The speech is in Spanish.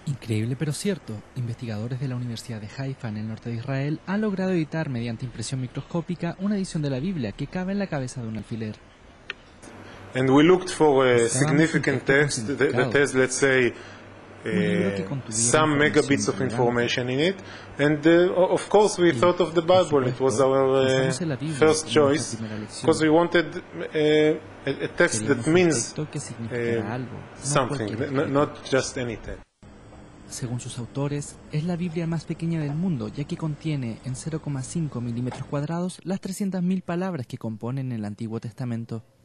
Increíble pero cierto, investigadores de la Universidad de Haifa en el norte de Israel han logrado editar mediante impresión microscópica una edición de la Biblia que cabe en la cabeza de un alfiler. And we looked for a Buscábamos un significant texto con text that significado, has, let's say, un libro que contuviera some información megabits of relevante. information in it. And of course, we thought of the Por Bible. It was supuesto, our pensamos en la Biblia first como choice nuestra primera lección. because we wanted a text Queríamos that un means texto que significara algo, no something, cualquier escrito. not just any text. Según sus autores, es la Biblia más pequeña del mundo, ya que contiene en 0,5 milímetros cuadrados las 300.000 palabras que componen el Antiguo Testamento.